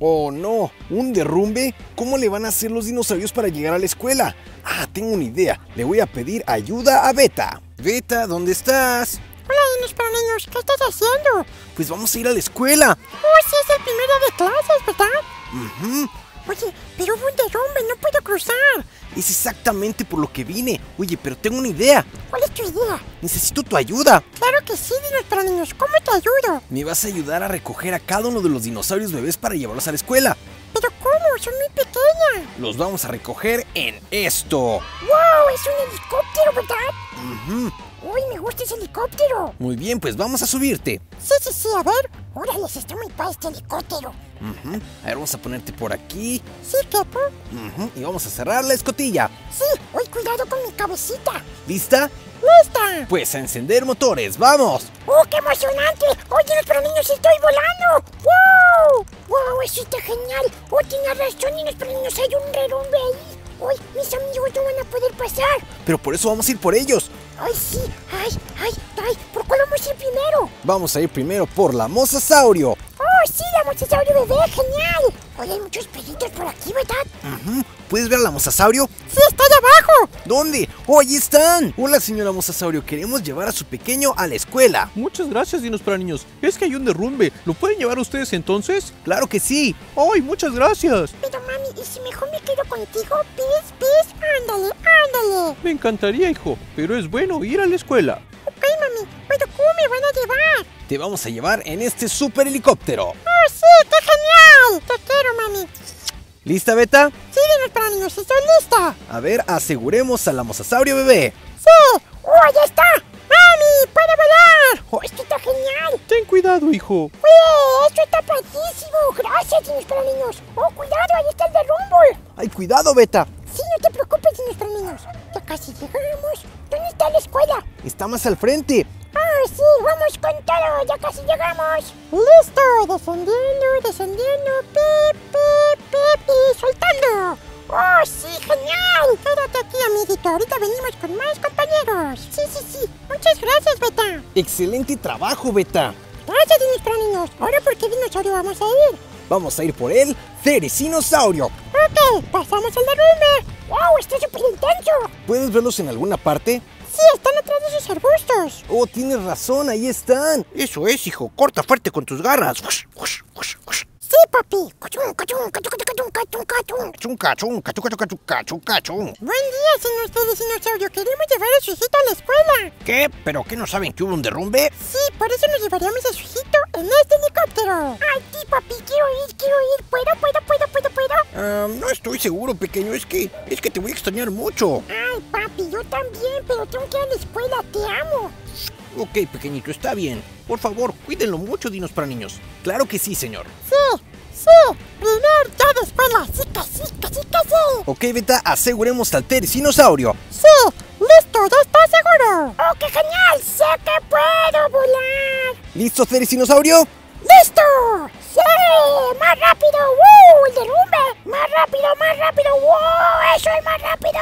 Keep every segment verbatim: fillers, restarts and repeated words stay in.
Oh no, ¿un derrumbe? ¿Cómo le van a hacer los dinosaurios para llegar a la escuela? Ah, tengo una idea. Le voy a pedir ayuda a Beta. Beta, ¿dónde estás? Hola, dinos para niños, ¿qué estás haciendo? Pues vamos a ir a la escuela. Oh, sí, es el primer día de clases, ¿verdad? Uh-huh. Oye, pero hubo un derrumbe, no puedo cruzar. Es exactamente por lo que vine. Oye, pero tengo una idea. ¿Cuál es tu idea? Necesito tu ayuda. Claro que sí, dinos para niños, ¿cómo te ayudo? Me vas a ayudar a recoger a cada uno de los dinosaurios bebés para llevarlos a la escuela. ¿Pero cómo? Son muy pequeñas. Los vamos a recoger en esto. ¡Wow! Es un helicóptero, ¿verdad? Uh-huh. ¡Uy, me gusta ese helicóptero! Muy bien, pues vamos a subirte. Sí, sí, sí, a ver. Órale, está muy padre este helicóptero. Uh-huh. A ver, vamos a ponerte por aquí. Sí, Kepo. Uh-huh. Y vamos a cerrar la escotilla. Sí, uy, cuidado con mi cabecita. ¿Lista? ¡Lista! Pues a encender motores, ¡vamos! ¡Oh, qué emocionante! Oye, pero niños, estoy volando. ¡Wow! ¡Wow, eso está genial! ¡Oh, tiene razón, niños, pero niños, hay un derrumbe ahí! ¡Uy, mis amigos no van a poder pasar! Pero por eso vamos a ir por ellos. ¡Ay, sí! ¡Ay, ay, ay! ¿Por cuál vamos a ir primero? Vamos a ir primero por la Mosasaurio. ¡Oh, sí, la Mosasaurio bebé! ¡Genial! Oye, hay muchos pelitos por aquí, ¿verdad? Uh-huh. ¿Puedes ver a la Mosasaurio? ¡Sí, está allá abajo! ¿Dónde? ¡Oh, ahí están! Hola, señora Mosasaurio. Queremos llevar a su pequeño a la escuela. Muchas gracias, dinos para niños. Es que hay un derrumbe. ¿Lo pueden llevar ustedes entonces? ¡Claro que sí! ¡Ay, muchas gracias! Pero, mami, ¿y si mejor me quedo contigo? ¿Pis, pis? ¡Ándale, ándale! Me encantaría, hijo, pero es bueno ir a la escuela. Ok, mami, pero ¿cómo me van a llevar? Te vamos a llevar en este super helicóptero. ¡Oh, sí! ¡Qué genial! ¡Te quiero, mami! ¿Lista, Beta? Sí, dinos para niños, estoy lista. A ver, aseguremos a la Mosasaurio bebé. ¡Sí! ¡Oh, allá está! ¡Mami! ¡Puedo volar! ¡Oh, esto está genial! Ten cuidado, hijo. ¡Uy! ¡Esto está padrísimo! ¡Gracias, dinos para niños! ¡Oh, cuidado! ¡Ahí está el derrumbe! ¡Ay, cuidado, Beta! Sí, no te preocupes, dinos para niños. Ya casi llegamos. ¿Dónde está la escuela? Está más al frente. ¡Ah, sí! ¡Vamos con todo! ¡Ya casi llegamos! ¡Listo! Descendiendo, descendiendo. ¡Pip, pip, pip! ¡Y soltando! ¡Oh, sí! ¡Genial! Quédate aquí, amiguito. Ahorita venimos con más compañeros. Sí, sí, sí. Muchas gracias, Beta. ¡Excelente trabajo, Beta! Gracias, dinos para niños. ¿Ahora por qué dinosaurio vamos a ir? Vamos a ir por el Cerecinosaurio. Ok, pasamos el derrumbe. ¡Wow! ¡Está súper intenso! ¿Puedes verlos en alguna parte? Sí, están atrás de esos arbustos. Oh, tienes razón, ahí están. Eso es, hijo. Corta fuerte con tus garras. Ush, ush, ush, ush. Sí, papi. Cachun, cachun, cachun, cachun, cachun, cachun. Chun, cachun, cachun, cachun, cachun, cachun, cachun. Buen día, señor Cerecinosaurio. Queremos llevar a su hijito a la escuela. ¿Qué? ¿Pero qué no saben que hubo un derrumbe? Sí, por eso nos llevaríamos a su hijito en este helicóptero. Ay, sí, papi. Quiero ir, quiero ir. ¿Puedo, puedo, puedo, puedo, puedo? Ah, no estoy seguro, pequeño. Es que, es que te voy a extrañar mucho. Ay, papi, yo también, pero tengo que ir a la escuela. Te amo. Ok, pequeñito, está bien. Por favor, cuídenlo mucho, dinos para niños. Claro que sí, señor. Sí, sí. Primer día de escuela. Sí, que sí, que sí, que sí. Ok, Beta, aseguremos al Cerecinosaurio. Sí, listo, ya está seguro. ¡Oh, qué genial! ¡Sé que puedo volar! ¿Listo, Cerecinosaurio? ¡Listo! ¡Sí! ¡Más rápido! ¡Woo! ¡El derrumbe! ¡Más rápido, más rápido! ¡Wow! ¡Eso es más rápido!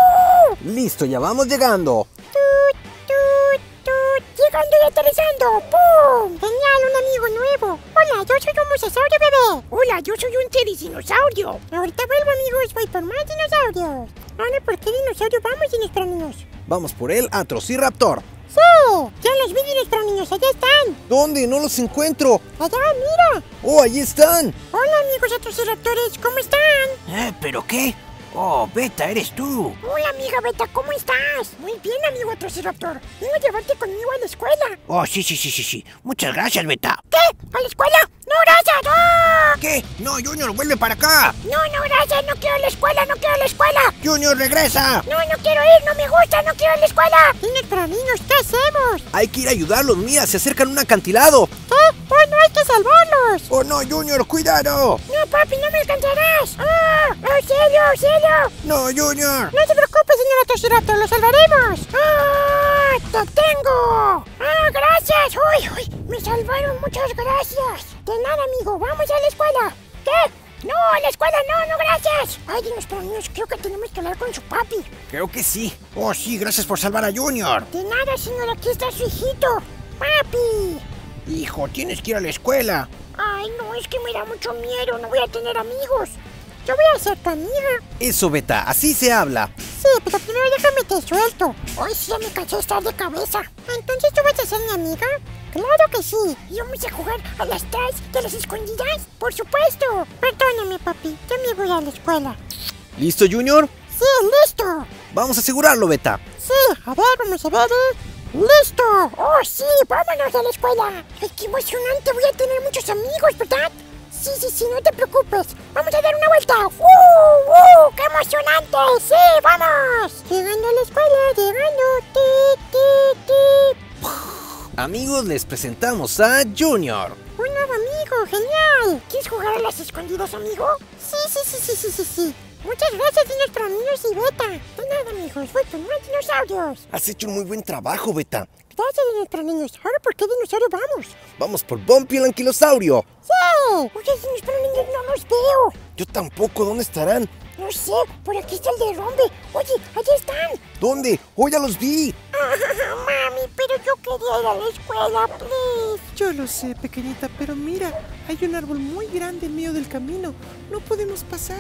¡Woo! Listo, ya vamos llegando. ¡Tut, tut, tut! ¡Llegando y aterrizando! ¡Pum! ¡Genial! ¡Un amigo nuevo! ¡Hola! Yo soy un Mosasaurio bebé. ¡Hola! Yo soy un Cerecinosaurio. Ahorita vuelvo, amigos. Voy por más dinosaurios. Ahora, ¿por qué dinosaurio vamos, dinos para niños? Vamos por el Atrociraptor. ¡Sí! ¡Ya los vi, dinos para niños! ¡Allá están! ¿Dónde? No los encuentro. ¡Allá, mira! Oh, ahí están. Hola, amigos Atrociraptores. ¿Cómo están? ¿Eh? ¿Pero qué? Oh, Beta, eres tú. Hola, amiga Beta, ¿cómo estás? Muy bien, amigo Atrociraptor. Vengo a llevarte conmigo a la escuela. Oh, sí, sí, sí, sí, sí. Muchas gracias, Beta. ¿Qué? ¿A la escuela? ¡No, gracias! ¡Ah! ¿Qué? No, Junior, vuelve para acá. No, no, gracias. No quiero la escuela, no quiero la escuela. Junior, regresa. No, no quiero ir, no me gusta, no quiero la escuela. Niños para niños, ¿qué hacemos? Hay que ir a ayudarlos. Mira, se acercan a un acantilado. ¿Qué? ¡Oh, no, hay que salvarlos! Oh, no, Junior, cuidado. No, papi, no me alcanzarás. ¡Ah! ¡Auxilio, auxilio! No, Junior. No se preocupe, señor Atrociraptor, lo salvaremos. ¡Ah! ¡Te tengo! ¡Ah, gracias! ¡Uy, uy! Me salvaron, muchas gracias. De nada, amigo, vamos a la escuela. ¿Qué? No, a la escuela no, no, gracias. Ay, dinos para niños, creo que tenemos que hablar con su papi. Creo que sí. Oh, sí, gracias por salvar a Junior. De nada, señor, aquí está su hijito. Papi. Hijo, tienes que ir a la escuela. Ay, no, es que me da mucho miedo, no voy a tener amigos. Yo voy a ser tu amiga. Eso, Beta, así se habla. Sí, pero primero déjame te suelto. Hoy sí ya me cansé de estar de cabeza. Entonces, ¿tú vas a ser mi amiga? Claro que sí. ¿Y vamos a jugar a las tres de las escondidas? Por supuesto. Perdóname, papi, yo me voy a la escuela. ¿Listo, Junior? Sí, listo. Vamos a asegurarlo, Beta. Sí, a ver, vamos a ver. ¡Listo! ¡Oh, sí! ¡Vámonos a la escuela! ¡Ay, qué emocionante! Voy a tener muchos amigos, ¿verdad? Sí, sí, sí, no te preocupes. Vamos a dar una vuelta. ¡Uh! ¡Uh! ¡Qué emocionante! ¡Sí, vamos! Llegando a la escuela, llegando. ¡Ti, ti, ti! Amigos, les presentamos a Junior. Un nuevo amigo, genial. ¿Quieres jugar a las escondidas, amigo? Sí, sí, sí, sí, sí, sí, sí. Muchas gracias, dinosaurios y Beta. De nada, amigos, voy con más dinosaurios. Has hecho un muy buen trabajo, Beta. Gracias, dinosaurios. Ahora, ¿por qué dinosaurio vamos? Vamos por Bumpy el anquilosaurio. ¡Sí! Oye, dinosaurios, no los veo. Yo tampoco, ¿dónde estarán? No sé, por aquí está el derrumbe. Oye, allá están. ¿Dónde? ¡Oh, ya los vi! Ah, mami, pero yo quería ir a la escuela, please. Yo lo sé, pequeñita, pero mira, hay un árbol muy grande en medio del camino. No podemos pasar.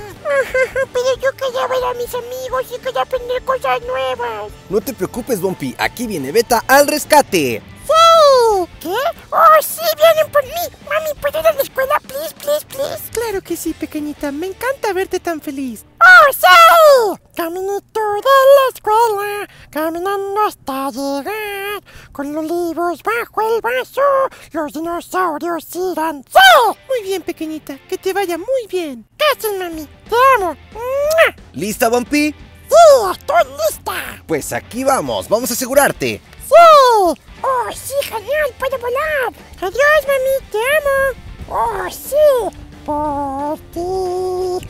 Pero yo quería ver a mis amigos y quería aprender cosas nuevas. No te preocupes, Bumpy. Aquí viene Beta al rescate. ¡Sí! ¿Qué? ¡Oh, sí! ¡Vienen por mí! Mami, ¿puedo ir a la escuela, please, please, please? Claro que sí, pequeñita. Me encanta verte tan feliz. ¡Oh, sí! Caminito de la escuela, caminando hasta llegar. Con los libros bajo el brazo, los dinosaurios irán. ¡Sí! Muy bien, pequeñita. Que te vaya muy bien. Gracias, mami. Te amo. ¡Mua! ¿Lista, Bumpy? ¡Sí! ¡Estoy lista! Pues aquí vamos. Vamos a asegurarte. ¡Sí! ¡Oh, sí! ¡Genial! ¡Puedo volar! ¡Adiós, mami! ¡Te amo! ¡Oh, sí! Por ti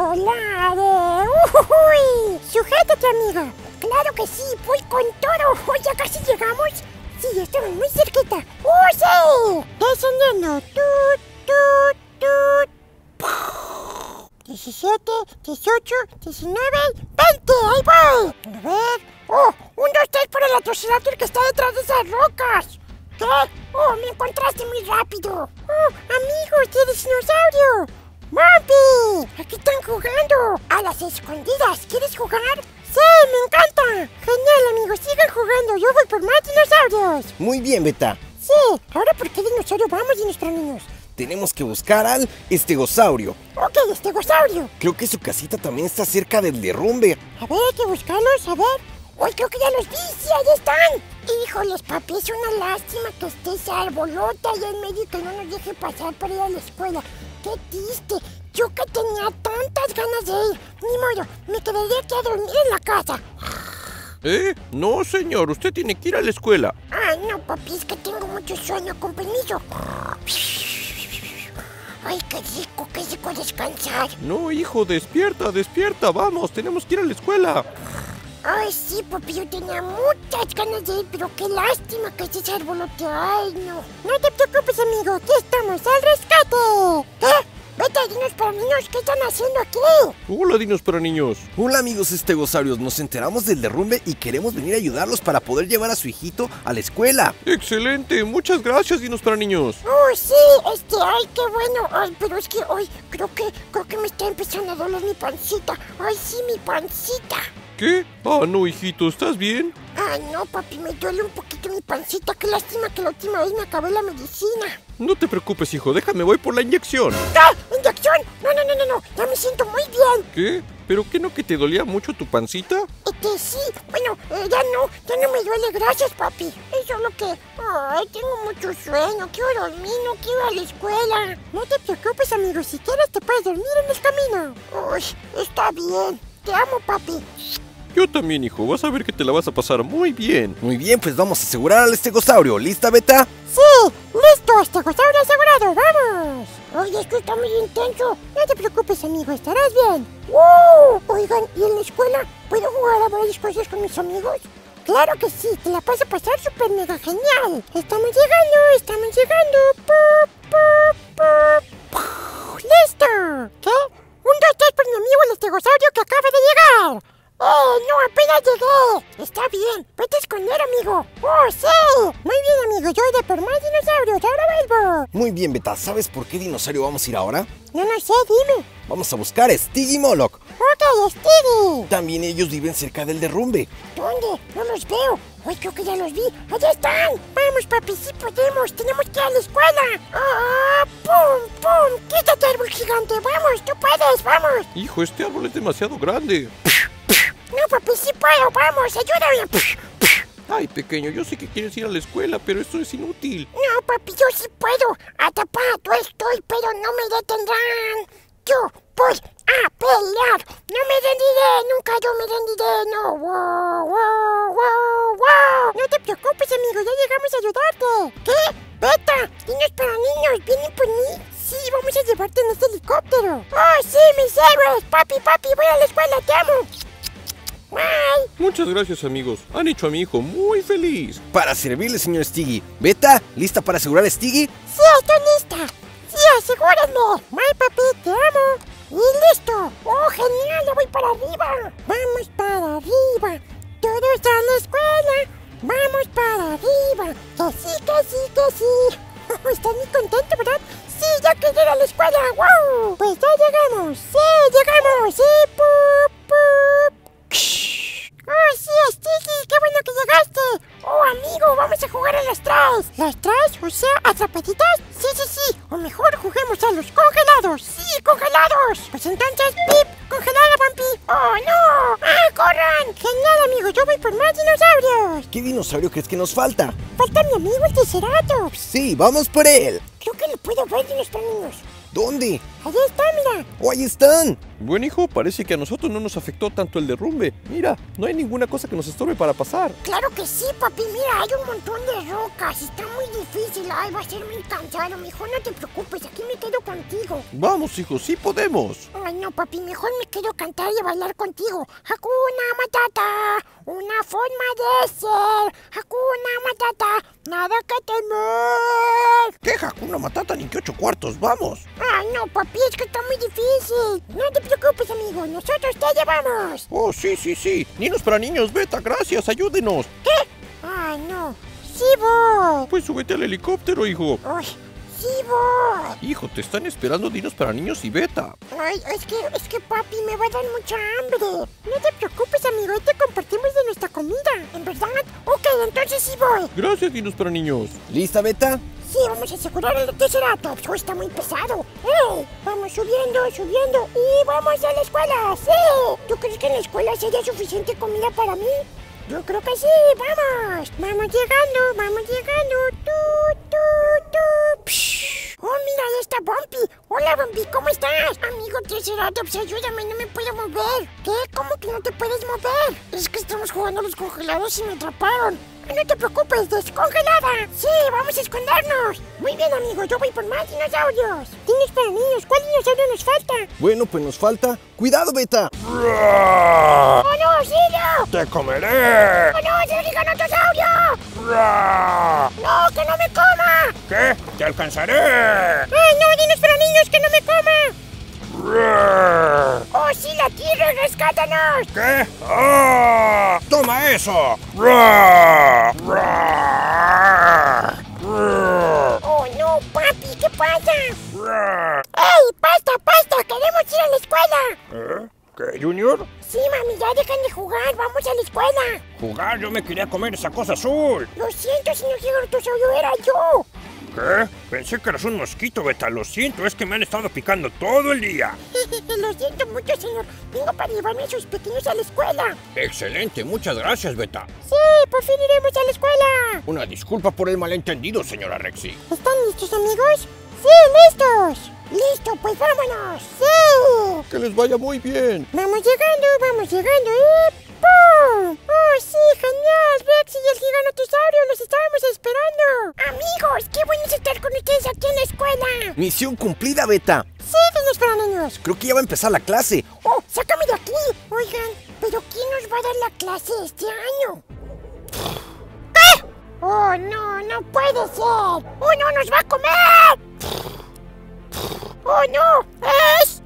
volaré. ¡Uy! ¡Sujétate, amiga! ¡Claro que sí! ¡Voy con todo! ¡Oh, ya casi llegamos! ¡Sí, estamos muy cerquita! ¡Oh, sí! Descendiendo. ¡Tut, tut, tut! diecisiete, dieciocho, diecinueve, veinte. ¡Ahí voy! A ver. ¡Oh! ¡Un, dos, tres por el Velociraptor que está detrás de esas rocas! ¿Qué? ¡Oh! ¡Me encontraste muy rápido! ¡Oh! ¡Amigos, tienes dinosaurio! ¡Bumpy! ¡Aquí están jugando! ¡A las escondidas! ¿Quieres jugar? ¡Sí! ¡Me encanta! ¡Genial, amigos! ¡Sigan jugando! ¡Yo voy por más dinosaurios! Muy bien, Beta. Sí. ¿Ahora por qué dinosaurio vamos, dinosaurios? Tenemos que buscar al estegosaurio. Ok, estegosaurio. Creo que su casita también está cerca del derrumbe. A ver, hay que buscarlos, a ver. ¡Uy, creo que ya los vi! ¡Sí, ahí están! Híjoles, papi, es una lástima que esté ese arbolota allá en medio y que no nos deje pasar para ir a la escuela. ¡Qué triste! Yo que tenía tantas ganas de ir. Ni modo, me quedaría aquí a dormir en la casa. ¿Eh? No, señor. Usted tiene que ir a la escuela. Ay, no, papi, es que tengo mucho sueño, con permiso. Ay, qué rico, qué rico descansar. No, hijo, despierta, despierta. Vamos, tenemos que ir a la escuela. Ay, sí, papi, yo tenía muchas ganas de ir, pero qué lástima que ese arbolote. Ay, no. No te preocupes, amigo, aquí estamos al rescate. ¿Qué? Vete, dinos para niños, ¿qué están haciendo aquí? Hola, dinos para niños. Hola, amigos estegosaurios. Nos enteramos del derrumbe y queremos venir a ayudarlos para poder llevar a su hijito a la escuela. Excelente, muchas gracias, dinos para niños. Oh, sí, este, ay, qué bueno. Ay, pero es que hoy creo que, creo que me está empezando a doler mi pancita. Ay, sí, mi pancita. ¿Qué? Ah, no, hijito, ¿estás bien? Ay, no, papi, me duele un poquito mi pancita. Qué lástima que la última vez me acabé la medicina. No te preocupes, hijo, déjame, voy por la inyección. ¿Qué? ¿Inyección? No, no, no, no, no, ya me siento muy bien. ¿Qué? ¿Pero qué no que te dolía mucho tu pancita? Este, sí, bueno, eh, ya no, ya no me duele, gracias, papi. Es solo que, ay, tengo mucho sueño, quiero dormir, no quiero ir a la escuela. No te preocupes, amigo, si quieres te puedes dormir en el camino. Uy, está bien, te amo, papi. Yo también, hijo, vas a ver que te la vas a pasar muy bien. Muy bien, pues vamos a asegurar al estegosaurio. ¿Lista, Beta? Sí, listo, estegosaurio asegurado, vamos. Oye, esto está muy intenso. No te preocupes, amigo, estarás bien. ¡Wow! Oigan, ¿y en la escuela puedo jugar a varias cosas con mis amigos? Claro que sí, te la vas a pasar súper mega genial. Estamos llegando, estamos llegando. ¡Pup, pup, pup! ¡Puf! ¡Listo! ¿Qué? Un, dos, tres por mi amigo el estegosaurio que acaba de llegar. ¡Eh, no, apenas llegué! Está bien, vete a esconder, amigo. ¡Oh, sí! Muy bien, amigo, yo iré por más dinosaurios, ahora vuelvo. Muy Muy bien, Beta, ¿sabes por qué dinosaurio vamos a ir ahora? No, no sé, dime. Vamos a buscar a Stiggy y Moloch. Ok, Stevie. También ellos viven cerca del derrumbe. ¿Dónde? No los veo. Ay, creo que ya los vi. ¡Allá están! Vamos, papi, sí podemos. Tenemos que ir a la escuela. ¡Ah! ¡Pum! ¡Pum! ¡Quítate, árbol gigante! ¡Vamos! ¡Tú puedes! ¡Vamos! Hijo, este árbol es demasiado grande. No, papi, sí puedo. ¡Vamos! ¡Ayúdame! Ay, pequeño, yo sé que quieres ir a la escuela, pero esto es inútil. No, papi, yo sí puedo. Atrapado estoy, pero no me detendrán. Yo voy a pelear. No me rendiré. Nunca yo me rendiré. No. Wow, wow, wow, wow. No te preocupes, amigo. Ya llegamos a ayudarte. ¿Qué? Beta, niños para niños. ¿Vienen por mí? Sí, vamos a llevarte en este helicóptero. Oh, sí, mis héroes. Papi, papi, voy a la escuela. Te amo. Bye. Muchas gracias, amigos. Han hecho a mi hijo muy feliz. Para servirle, señor Stiggy. Beta, ¿lista para asegurar a Stiggy? Sí, estoy lista. Sí, asegúrenme. Bye, papi, te amo. Y listo. Oh, genial, ya voy para arriba. Vamos para arriba. Todos a la escuela. Vamos para arriba. Que sí, que sí, que sí. Estás muy contento, ¿verdad? Sí, ya que llegué a la escuela. ¡Wow! Pues ya llegamos. Sí, llegamos. Sí, pup, pup. ¡Oh, sí, Stiggy! ¡Qué bueno que llegaste! ¡Oh, amigo! ¡Vamos a jugar a las traes! ¿Las traes? O sea, ¿atrapaditas? Sí, sí, sí. O mejor juguemos a los congelados. ¡Sí, congelados! Pues entonces, ¡pip! ¡Congelada, Bumpy! ¡Oh, no! ¡Ah, corran! Genial, amigo. Yo voy por más dinosaurios. ¿Qué dinosaurio crees que nos falta? Falta mi amigo el Triceratops. Sí, vamos por él. Creo que lo puedo ver, dinos para niños. ¿Dónde? Allí está, mira. ¡Oh, ahí están! Buen hijo, parece que a nosotros no nos afectó tanto el derrumbe. Mira, no hay ninguna cosa que nos estorbe para pasar. Claro que sí, papi. Mira, hay un montón de rocas. Está muy difícil. Ay, va a ser muy cansado. Mejor no te preocupes. Aquí me quedo contigo. Vamos, hijo, sí podemos. Ay, no, papi. Mejor me quedo cantar y bailar contigo. Hakuna Matata. Una forma de ser. Hakuna Matata. Nada que temer. ¿Qué Hakuna Matata ni que ocho cuartos? Vamos. Ay, no, papi. Es que está muy difícil. No te preocupes, amigo. Nosotros te llevamos. Oh, sí, sí, sí. Niños para niños, Beta, gracias, ayúdenos. ¿Qué? Ay, no. Sí voy. Pues súbete al helicóptero, hijo. Ay, sí voy. Hijo, te están esperando Dinos para niños y Beta. Ay, es que, es que papi, me va a dar mucha hambre. No te preocupes, amigo, ahí te compartimos de nuestra comida. ¿En verdad? Ok, entonces sí voy. Gracias, Dinos para niños. ¿Lista, Beta? Sí, vamos a asegurar el Triceratops. Oh, está muy pesado. ¡Ey! Vamos subiendo, subiendo y vamos a la escuela. ¡Sí! ¿Tú crees que en la escuela sería suficiente comida para mí? Yo creo que sí. ¡Vamos! Vamos llegando, vamos llegando. ¡Tu, tu, tu! ¡Psh! ¡Oh, mira, ahí está Bumpy! ¡Hola, Bumpy! ¿Cómo estás? Amigo Triceratops, ayúdame, no me puedo mover. ¿Qué? ¿Cómo que no te puedes mover? Es que estamos jugando a los congelados y me atraparon. No te preocupes, descongelada. Sí, vamos a escondernos. Muy bien, amigo, yo voy por más dinosaurios. Dinos para niños, ¿cuál dinosaurio nos falta? Bueno, pues nos falta... ¡Cuidado, Beta! ¡Oh, no, Silio! ¡Te comeré! ¡Oh, no, es el gigantosaurio! ¡No, que no me coma! ¿Qué? ¡Te alcanzaré! ¡Ay, no, dinos para niños, que no me coma! ¡Oh, sí, la tierra, rescátanos! ¿Qué? ¡Ah! ¡Toma eso! ¡Oh, no, papi! ¿Qué pasa? ¡Ey, basta, basta! ¡Queremos ir a la escuela! ¿Eh? ¿Qué, Junior? Sí, mami, ya dejan de jugar. ¡Vamos a la escuela! Jugar, yo me quería comer esa cosa azul. Lo siento, señor gigantosaurio, era yo. ¿Qué? Pensé que eras un mosquito, Beta. Lo siento, es que me han estado picando todo el día. Lo siento mucho, señor. Vengo para llevarme a sus pequeños a la escuela. Excelente, muchas gracias, Beta. Sí, por fin iremos a la escuela. Una disculpa por el malentendido, señora Rexy. ¿Están listos, amigos? ¡Sí, listos! ¡Listo, pues vámonos! ¡Sí! Que les vaya muy bien. Vamos llegando, vamos llegando y... ¡pum! ¡Oh, sí, genial! Rexy y el gigantosaurio los estábamos esperando. Amigos, qué bueno es estar con ustedes aquí en la escuela. ¡Misión cumplida, Beta! Sí, dinos para niños. Creo que ya va a empezar la clase. ¡Oh, sácame de aquí! Oigan, ¿pero quién nos va a dar la clase este año? ¡Ah! ¡Oh, no, no puede ser! ¡Oh, no, nos va a comer! ¡Oh, no! ¡Es...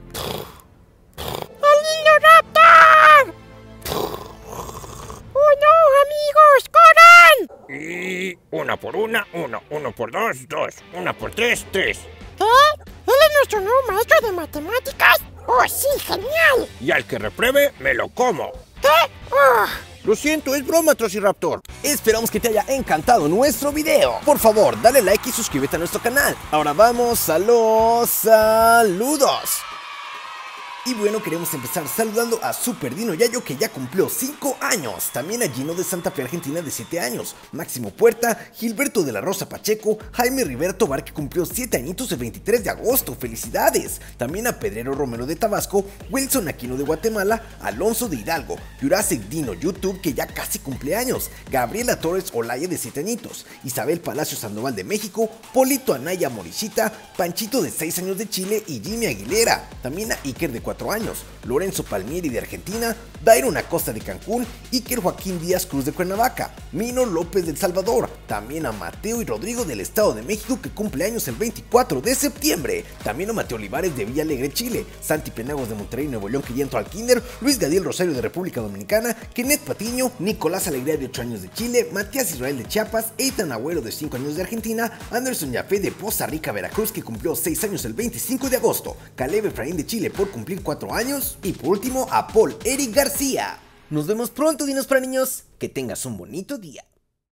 ¡el niño Raptor! ¡Oh, no, amigos! ¡Corran! Y una por una, uno. Uno por dos, dos. Una por tres, tres. ¿Qué? ¿Él es nuestro nuevo maestro de matemáticas? ¡Oh, sí, genial! Y al que repruebe, me lo como. ¿Qué? ¡Oh! Lo siento, es broma, Trociraptor. Esperamos que te haya encantado nuestro video. Por favor, dale like y suscríbete a nuestro canal. Ahora vamos a los saludos. Y bueno, queremos empezar saludando a Super Dino Yayo, que ya cumplió cinco años. También a Gino de Santa Fe, Argentina, de siete años. Máximo Puerta, Gilberto de la Rosa Pacheco, Jaime Rivera Tobar, que cumplió siete añitos el veintitrés de agosto. ¡Felicidades! También a Pedrero Romero de Tabasco, Wilson Aquino de Guatemala, Alonso de Hidalgo, Jurassic Dino YouTube, que ya casi cumple años. Gabriela Torres Olaya, de siete añitos. Isabel Palacio Sandoval de México, Polito Anaya Morichita, Panchito de seis años de Chile y Jimmy Aguilera. También a Iker de cuatro años, Lorenzo Palmieri de Argentina, Dairon Acosta de Cancún, Iker Joaquín Díaz Cruz de Cuernavaca, Mino López de El Salvador, también a Mateo y Rodrigo del Estado de México, que cumple años el veinticuatro de septiembre, también a Mateo Olivares de Villa Alegre, Chile, Santi Penagos de Monterrey, Nuevo León, que ya entró al kinder, Luis Gadiel Rosario de República Dominicana, Kenneth Patiño, Nicolás Alegría de ocho años de Chile, Matías Israel de Chiapas, Eitan Agüero de cinco años de Argentina, Anderson Yafé de Poza Rica, Veracruz, que cumplió seis años el veinticinco de agosto, Caleb Efraín de Chile por cumplir cuatro años, y por último a Paul Eric García. Nos vemos pronto, dinos para niños, que tengas un bonito día.